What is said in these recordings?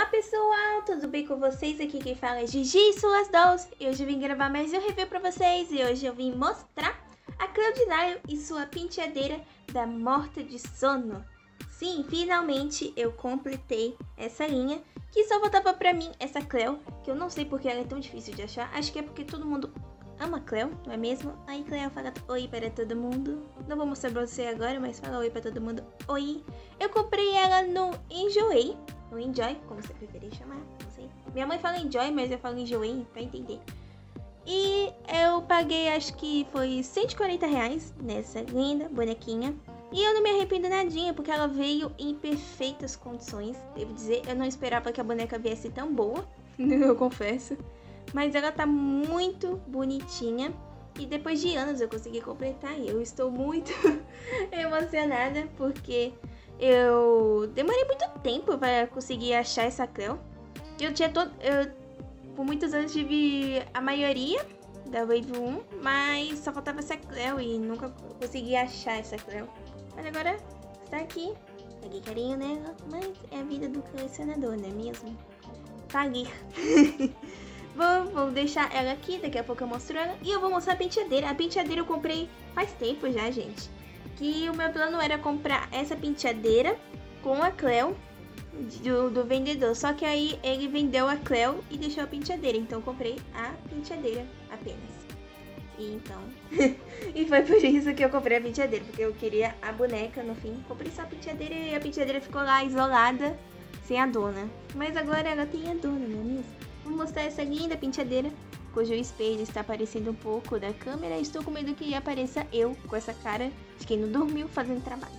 Olá pessoal, tudo bem com vocês? Aqui quem fala é Gigi Suas Dolls. E hoje eu vim gravar mais um review pra vocês. E hoje eu vim mostrar a Cloud9 e sua penteadeira da Morta de Sono. Sim, finalmente eu completei essa linha, que só faltava pra mim essa Cleo, que eu não sei porque ela é tão difícil de achar. Acho que é porque todo mundo ama Cleo, não é mesmo? Aí Cleo fala oi para todo mundo. Não vou mostrar pra você agora, mas fala oi para todo mundo. Oi! Eu comprei ela no Enjoei. No Enjoy, como você preferir chamar, não sei. Minha mãe fala Enjoy, mas eu falo Enjoei pra entender. E eu paguei, acho que foi R$140 nessa linda bonequinha. E eu não me arrependo nadinha, porque ela veio em perfeitas condições. Devo dizer, eu não esperava que a boneca viesse tão boa, eu confesso. Mas ela tá muito bonitinha. E depois de anos eu consegui completar. E eu estou muito emocionada, porque eu demorei muito tempo para conseguir achar essa Cleo. Por muitos anos tive a maioria da Wave 1, mas só faltava essa Cleo e nunca consegui achar essa Cleo. Mas agora está aqui. Peguei carinho nela, mas é a vida do colecionador, não é mesmo? Paguei. Vou deixar ela aqui, daqui a pouco eu mostro ela. E eu vou mostrar a penteadeira. A penteadeira eu comprei faz tempo já, gente. Que o meu plano era comprar essa penteadeira com a Cleo do vendedor. Só que aí ele vendeu a Cleo e deixou a penteadeira. Então eu comprei a penteadeira apenas. E então... e foi por isso que eu comprei a penteadeira. Porque eu queria a boneca no fim. Comprei só a penteadeira e a penteadeira ficou lá isolada, sem a dona. Mas agora ela tem a dona, não é mesmo? Vou mostrar essa linda penteadeira, cujo espelho está aparecendo um pouco da câmera. Estou com medo que apareça eu com essa cara de quem não dormiu fazendo trabalho.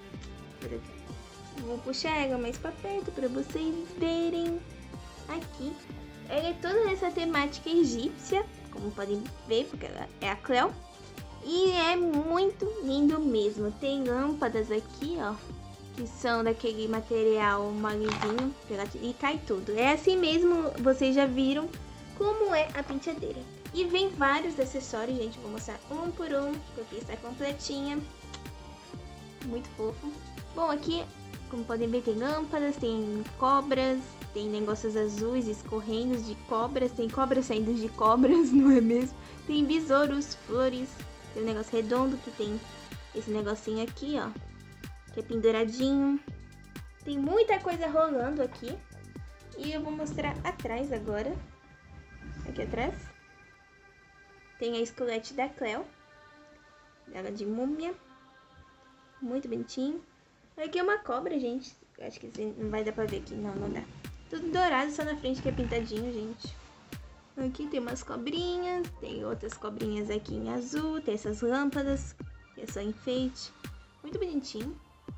Vou puxar ela mais pra perto para vocês verem. Aqui. Ela é toda nessa temática egípcia, como podem ver, porque ela é a Cleo. E é muito lindo mesmo. Tem lâmpadas aqui, ó, que são daquele material molezinho e cai tudo. É assim mesmo, vocês já viram como é a penteadeira. E vem vários acessórios, gente, vou mostrar um por um, porque está completinha. Muito fofo. Bom, aqui, como podem ver, tem lâmpadas, tem cobras, tem negócios azuis escorrendo de cobras, tem cobras saindo de cobras, não é mesmo? Tem besouros, flores, tem um negócio redondo que tem esse negocinho aqui, ó, que é penduradinho. Tem muita coisa rolando aqui. E eu vou mostrar atrás agora. Aqui atrás tem a esquelete da Cleo, ela de múmia, muito bonitinho. Aqui é uma cobra, gente. Acho que não vai dar pra ver aqui. Não dá. Tudo dourado, só na frente que é pintadinho, gente. Aqui tem umas cobrinhas. Tem outras cobrinhas aqui em azul. Tem essas lâmpadas, que é só enfeite. Muito bonitinho.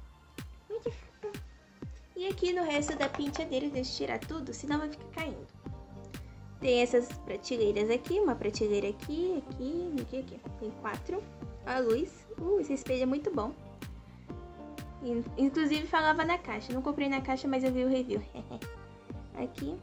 E aqui no resto da penteadeira, deixa eu tirar tudo, senão vai ficar caindo. Tem essas prateleiras aqui, uma prateleira aqui. Tem 4. A luz. Esse espelho é muito bom. Inclusive falava na caixa. Não comprei na caixa, mas eu vi o review. Aqui.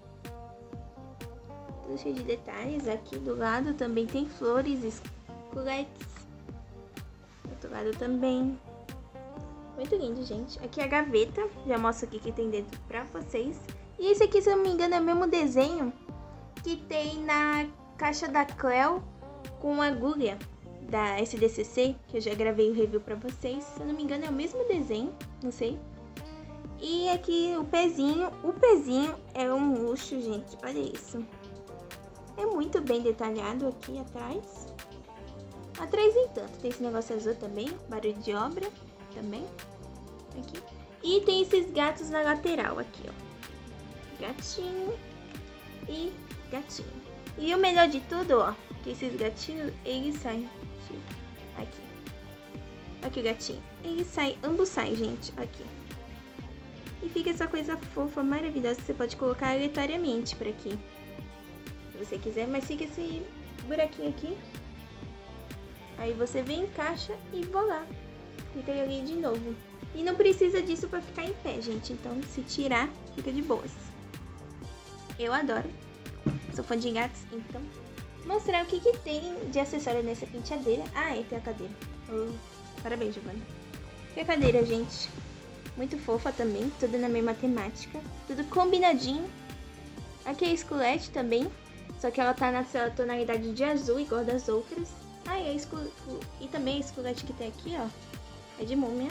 Tudo cheio de detalhes. Aqui do lado também tem flores, esqueletes. Do outro lado também. Muito lindo, gente. Aqui é a gaveta. Já mostro aqui o que tem dentro pra vocês. E esse aqui, se eu não me engano, é o mesmo desenho que tem na caixa da Cleo com agulha da SDCC, que eu já gravei o review pra vocês. Se eu não me engano, é o mesmo desenho. Não sei. E aqui o pezinho. O pezinho é um luxo, gente. Olha isso. É muito bem detalhado aqui atrás. Atrás nem tanto. Tem esse negócio azul também. Barulho de obra. Também aqui. E tem esses gatos na lateral aqui, ó. Gatinho e gatinho. E o melhor de tudo, ó, que esses gatinhos, eles saem aqui. Aqui o gatinho. Eles saem, ambos saem, gente, aqui. E fica essa coisa fofa, maravilhosa, que você pode colocar aleatoriamente por aqui, se você quiser, mas fica esse buraquinho aqui. Aí você vem, encaixa e voilá. Fica ali de novo. E não precisa disso pra ficar em pé, gente. Então, se tirar, fica de boas. Eu adoro. Sou fã de gatos, então... Mostrar o que tem de acessório nessa penteadeira. Ah, tem a cadeira. Parabéns, Giovanna. E a cadeira, gente? Muito fofa também, tudo na mesma temática. Tudo combinadinho. Aqui é a Skullet também. Só que ela tá na sua tonalidade de azul, igual das outras. Ah, e também a Skullet que tem aqui, ó. É de múmia.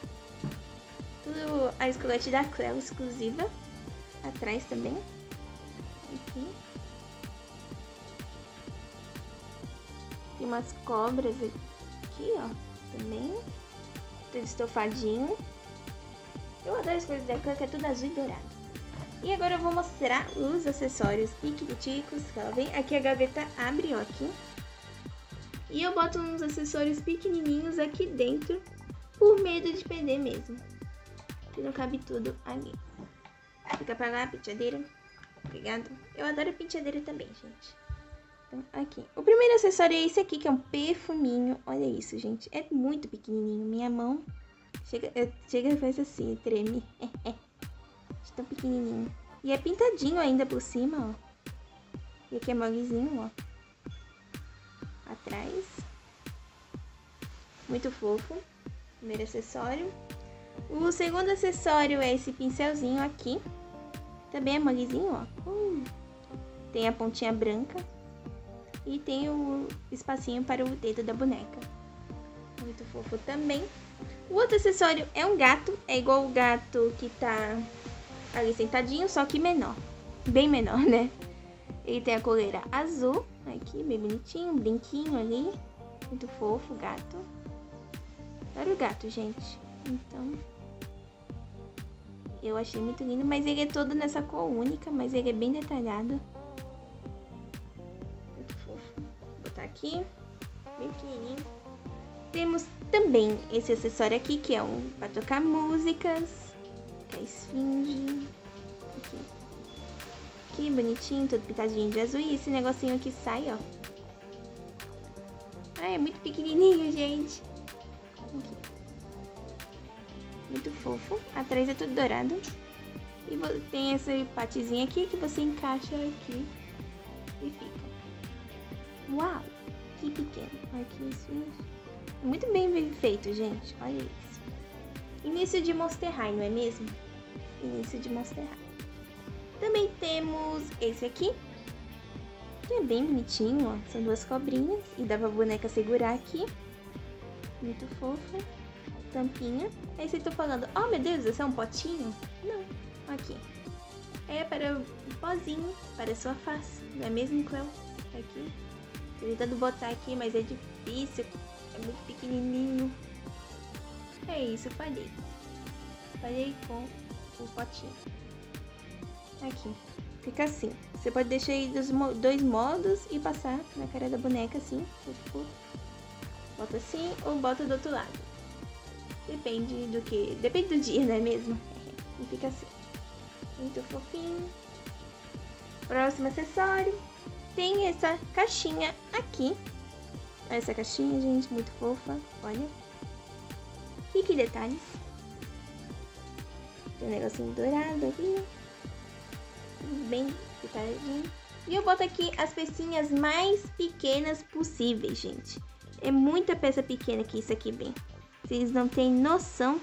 Tudo a Skullet da Cleo, exclusiva. Atrás também. Aqui. Tem umas cobras aqui, ó. Também. Tudo estofadinho. Eu adoro as coisas da Cleo, que é tudo azul e dourado. E agora eu vou mostrar os acessórios piquititicos que ela vem. Aqui a gaveta abre, ó, aqui. E eu boto uns acessórios pequenininhos aqui dentro, por medo de perder mesmo. Que não cabe tudo ali. Fica pra lá a penteadeira. Obrigada. Eu adoro a penteadeira também, gente. Então, aqui. O primeiro acessório é esse aqui, que é um perfuminho. Olha isso, gente. É muito pequenininho. Minha mão chega e faz assim, treme. Tão pequenininho. E é pintadinho ainda por cima, ó. E aqui é molezinho, ó. Atrás. Muito fofo. Primeiro acessório. O segundo acessório é esse pincelzinho aqui. Também é molezinho, ó. Tem a pontinha branca. E tem o espacinho para o dedo da boneca. Muito fofo também. O outro acessório é um gato. É igual o gato que tá ali sentadinho, só que menor. Bem menor, né? Ele tem a coleira azul. Aqui, bem bonitinho. Um brinquinho ali. Muito fofo o gato. Adoro o gato, gente. Então, eu achei muito lindo. Mas ele é todo nessa cor única. Mas ele é bem detalhado. Muito fofo. Vou botar aqui. Bem pequenininho. Temos também esse acessório aqui, que é um para tocar músicas. Que é a esfinge. Aqui, bonitinho, todo pintadinho de azul. E esse negocinho aqui sai, ó. Ai, é muito pequenininho, gente. Aqui. Muito fofo. Atrás é tudo dourado. E tem esse patezinho aqui que você encaixa aqui. E fica. Uau! Que pequeno. Aqui, isso. Muito bem feito, gente. Olha isso. Início de Monster High, não é mesmo? Início de Monster High. Também temos esse aqui, que é bem bonitinho, ó. São duas cobrinhas e dá pra boneca segurar aqui. Muito fofa. Tampinha. Aí vocês estão falando, oh meu Deus, esse é um potinho? Não, aqui. É para o pozinho, para a sua face, não é mesmo, Cleo? Aqui. Tô tentando botar aqui, mas é difícil, é muito pequenininho. É isso, falhei. Falhei com o potinho. Aqui, fica assim. Você pode deixar aí dos dois modos e passar na cara da boneca assim. Bota assim ou bota do outro lado. Depende do que. Depende do dia, não é mesmo? E fica assim. Muito fofinho. Próximo acessório. Tem essa caixinha aqui. Essa caixinha, gente, muito fofa. Olha. E que detalhes. Tem um negocinho dourado aqui. Bem detalhadinho. E eu boto aqui as pecinhas mais pequenas possíveis, gente. É muita peça pequena que isso aqui vem. Vocês não têm noção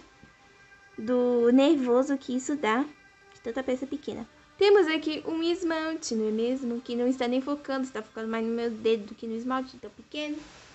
do nervoso que isso dá de tanta peça pequena. Temos aqui um esmalte, não é mesmo? Que não está nem focando, está focando mais no meu dedo do que no esmalte, tão pequeno.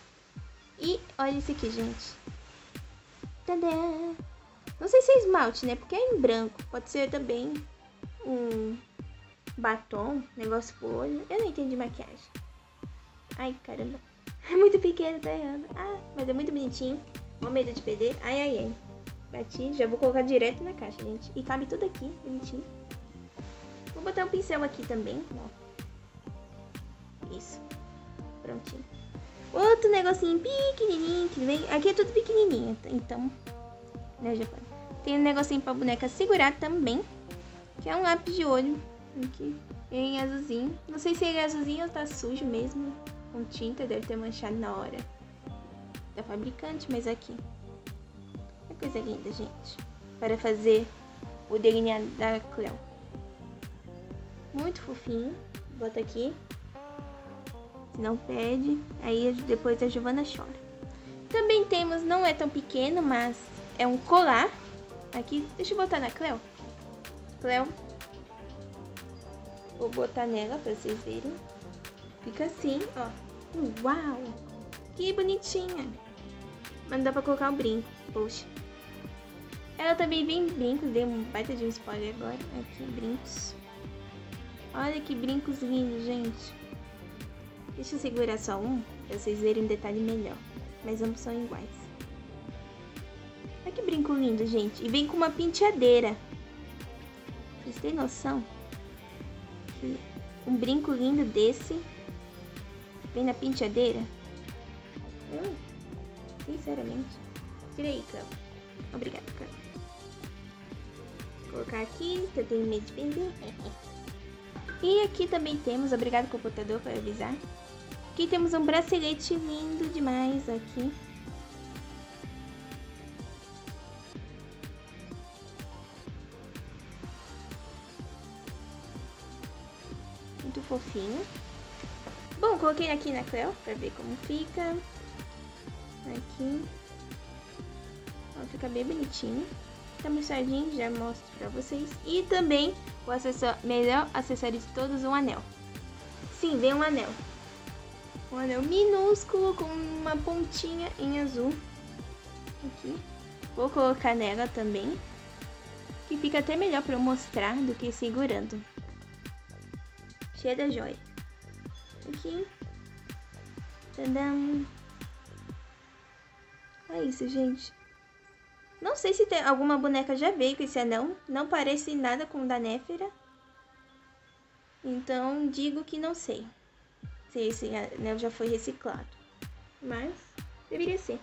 E olha esse aqui, gente. Tadã! Não sei se é esmalte, né? Porque é em branco. Pode ser também um batom, negócio pro olho. Eu não entendi maquiagem. Ai, caramba. É muito pequeno, tá errando. Ah, mas é muito bonitinho. Mó medo de perder. Ai, ai, ai. Bati, já vou colocar direto na caixa, gente. E cabe tudo aqui, bonitinho. Vou botar um pincel aqui também, ó. Isso. Prontinho. Outro negocinho pequenininho que vem. Aqui é tudo pequenininho, então, né, já pode. Tem um negocinho pra boneca segurar também, que é um lápis de olho. Aqui, em azulzinho. Não sei se ele é azulzinho ou tá sujo mesmo. Com tinta, deve ter manchado na hora da fabricante, mas aqui. É coisa linda, gente. Para fazer o delineado da Cleo. Muito fofinho. Bota aqui. Se não perde, aí depois a Giovana chora. Também temos, não é tão pequeno, mas é um colar. Aqui, deixa eu botar na Cleo. Cleo. Vou botar nela pra vocês verem. Fica assim, ó. Uau! Que bonitinha. Mas não dá pra colocar um brinco. Poxa. Ela também vem brincos. Dei um baita de um spoiler agora. Aqui, brincos. Olha que brincos lindos, gente. Deixa eu segurar só um, pra vocês verem um detalhe melhor. Mas ambos são iguais. Olha que brinco lindo, gente. E vem com uma penteadeira. Vocês têm noção? Que um brinco lindo desse vem na penteadeira? Sinceramente. Tira aí, Cleo. Obrigada, Cleo. Vou colocar aqui, que eu tenho medo de perder. E aqui também temos, obrigado computador por avisar. Aqui temos um bracelete lindo demais aqui. Muito fofinho. Bom, coloquei aqui na Cleo pra ver como fica. Aqui. Ó, fica bem bonitinho. Tá mostradinho, já mostro pra vocês. E também o melhor acessório de todos, um anel. Sim, vem um anel. Um anel minúsculo com uma pontinha em azul. Aqui. Vou colocar nela também. Que fica até melhor pra eu mostrar do que segurando. Cheia da joia. Aqui. Tadam. É isso, gente. Não sei se tem alguma boneca já veio com esse anel. Não parece nada com o da Néfera. Então, digo que não sei se esse anel já foi reciclado. Mas, deveria ser.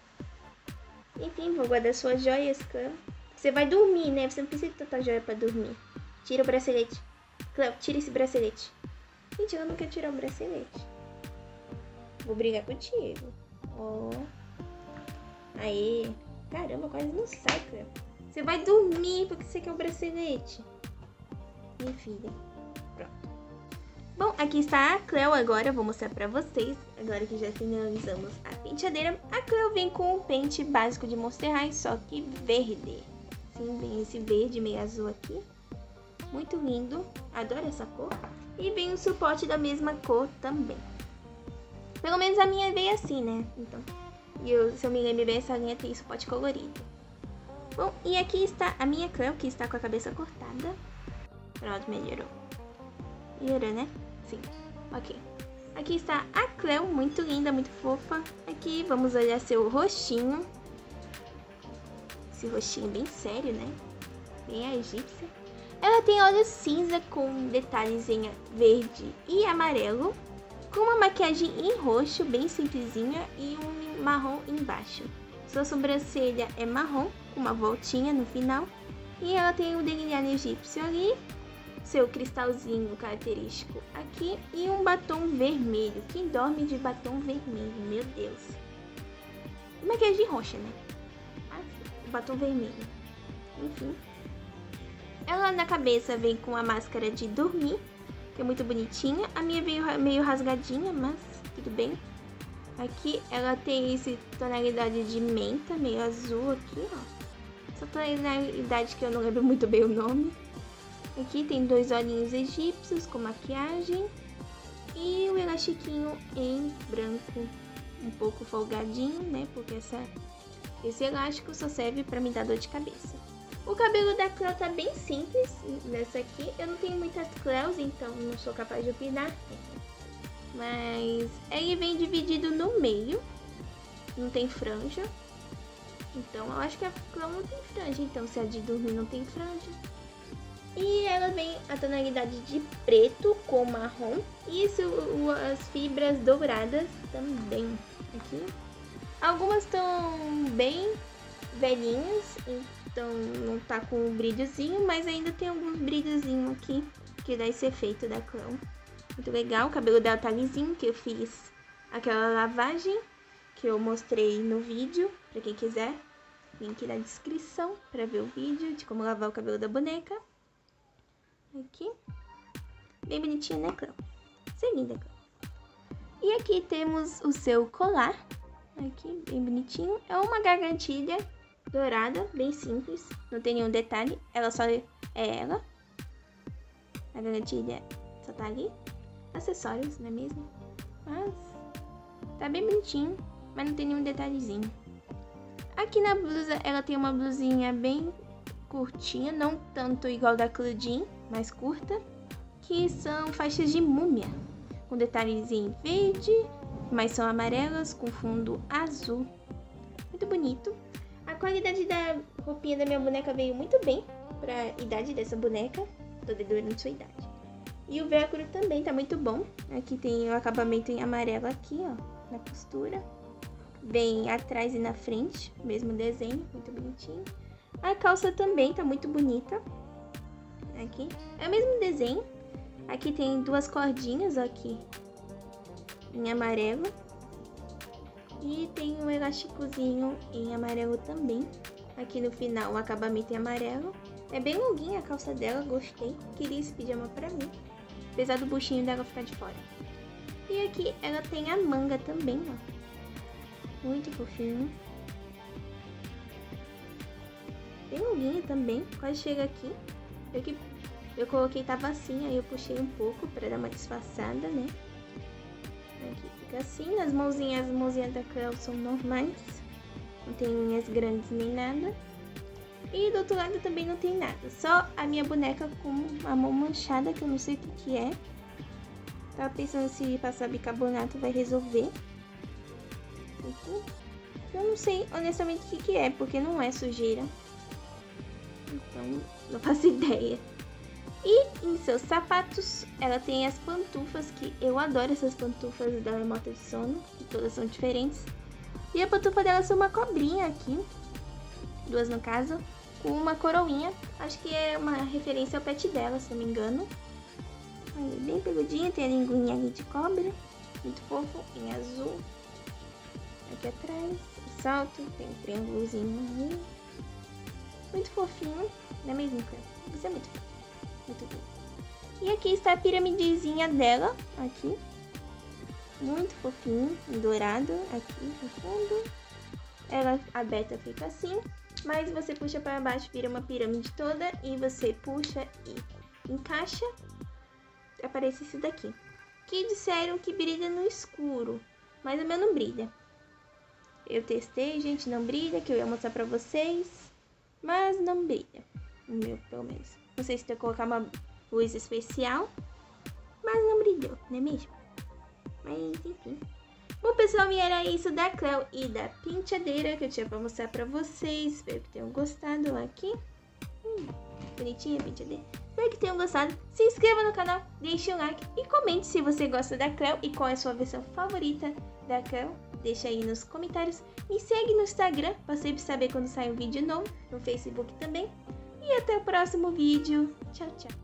Enfim, vou guardar suas joias, Cleo. Você vai dormir, né? Você não precisa de tanta joia pra dormir. Tira o bracelete. Cleo, tira esse bracelete. Gente, eu não quero tirar o bracelete. Vou brigar contigo. Ó. Aê. Caramba, quase não sai, Cleo. Você vai dormir porque você quer o bracelete. Minha filha. Pronto. Bom, aqui está a Cleo agora. Eu vou mostrar pra vocês. Agora que já finalizamos a penteadeira. A Cleo vem com o pente básico de Monster High, só que verde. Sim, vem esse verde meio azul aqui. Muito lindo. Adoro essa cor. E vem o suporte da mesma cor também. Pelo menos a minha veio assim, né? Então... se eu me lembro bem, essa linha tem suporte colorido. Bom, e aqui está a minha Cleo, que está com a cabeça cortada. Pronto, melhorou. Melhorou, né? Sim. Ok. Aqui está a Cleo, muito linda, muito fofa. Aqui vamos olhar seu rostinho. Esse rostinho bem sério, né? Bem a egípcia. Ela tem olhos cinza com detalhes em verde e amarelo. Com uma maquiagem em roxo, bem simplesinha, e um marrom embaixo. Sua sobrancelha é marrom, com uma voltinha no final. E ela tem um delineado egípcio ali, seu cristalzinho característico aqui e um batom vermelho. Quem dorme de batom vermelho? Meu Deus. Maquiagem roxa, né? Assim, batom vermelho. Enfim. Ela na cabeça vem com a máscara de dormir, que é muito bonitinha. A minha veio meio rasgadinha, mas tudo bem. Aqui ela tem essa tonalidade de menta, meio azul aqui, ó. Essa tonalidade que eu não lembro muito bem o nome. Aqui tem dois olhinhos egípcios com maquiagem. E o elastiquinho em branco, um pouco folgadinho, né? Porque esse elástico só serve pra me dar dor de cabeça. O cabelo da Cleo tá bem simples nessa aqui. Eu não tenho muitas Cleos, então não sou capaz de opinar. Mas ele vem dividido no meio. Não tem franja. Então eu acho que a Cleo não tem franja. Então se a de dormir não tem franja. E ela vem a tonalidade de preto com marrom. E as fibras douradas também. Aqui. Algumas estão bem velhinhas. Então não tá com um brilhozinho, mas ainda tem alguns brilhozinhos aqui que dá esse efeito da Cleo. Muito legal, o cabelo dela tá lisinho, que eu fiz aquela lavagem que eu mostrei no vídeo, pra quem quiser. Link na descrição pra ver o vídeo de como lavar o cabelo da boneca. Aqui. Bem bonitinha, né, Cleo? Você é linda, Cleo. E aqui temos o seu colar. Aqui, bem bonitinho. É uma gargantilha dourada, bem simples, não tem nenhum detalhe, ela só é ela. A garantilha só tá ali. Acessórios, não é mesmo? Mas tá bem bonitinho, mas não tem nenhum detalhezinho. Aqui na blusa, ela tem uma blusinha bem curtinha, não tanto igual da Claudine, mais curta, que são faixas de múmia, com detalhezinho verde, mas são amarelas com fundo azul. Muito bonito. A qualidade da roupinha da minha boneca veio muito bem pra idade dessa boneca, toda durante sua idade. E o velcro também tá muito bom. Aqui tem o acabamento em amarelo aqui, ó, na costura. Bem atrás e na frente, mesmo desenho, muito bonitinho. A calça também tá muito bonita. Aqui é o mesmo desenho. Aqui tem duas cordinhas aqui em amarelo. E tem um elásticozinho em amarelo também. Aqui no final o acabamento em amarelo. É bem longuinha a calça dela, gostei. Queria esse pijama pra mim, apesar do buchinho dela ficar de fora. E aqui ela tem a manga também, ó. Muito fofinho. Bem longuinha também, quase chega aqui. Eu coloquei tava assim, aí eu puxei um pouco pra dar uma disfarçada, né? Aqui fica assim, as mãozinhas da Cleo são normais. Não tem unhas grandes nem nada. E do outro lado também não tem nada. Só a minha boneca com a mão manchada, que eu não sei o que é. Tava pensando se passar bicarbonato vai resolver. Aqui. Eu não sei honestamente o que é, porque não é sujeira. Então, não faço ideia. E em seus sapatos, ela tem as pantufas, que eu adoro essas pantufas da Remota de Sono, que todas são diferentes. E a pantufa dela é uma cobrinha aqui, duas no caso, com uma coroinha. Acho que é uma referência ao pet dela, se não me engano. Aí, bem peludinha, tem a linguinha ali de cobra, muito fofo, em azul. Aqui atrás, o salto, tem um triângulozinho ali. Muito fofinho, não é mesmo, Cleo? Você é muito fofo. Muito bem. E aqui está a piramidezinha dela, aqui. Muito fofinho, em dourado, aqui no fundo. Ela aberta fica assim, mas você puxa para baixo, vira uma pirâmide toda. E você puxa e encaixa, aparece isso daqui. Que disseram que brilha no escuro, mas o meu não brilha. Eu testei, gente, não brilha, que eu ia mostrar pra vocês, mas não brilha. O meu, pelo menos. Não sei se tem que colocar uma luz especial, mas não brilhou, não é mesmo? Mas enfim. Bom, pessoal, e era isso da Cleo e da penteadeira que eu tinha pra mostrar pra vocês. Espero que tenham gostado aqui. Bonitinha a penteadeira. Espero que tenham gostado. Se inscreva no canal, deixe um like e comente se você gosta da Cleo e qual é a sua versão favorita da Cleo. Deixa aí nos comentários. Me segue no Instagram para sempre saber quando sai um vídeo novo. No Facebook também. E até o próximo vídeo. Tchau, tchau.